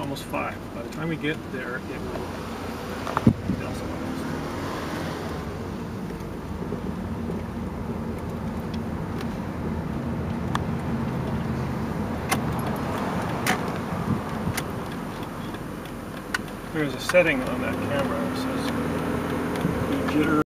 almost 5. By the time we get there, it will be also almost. There's a setting on that camera that says jitter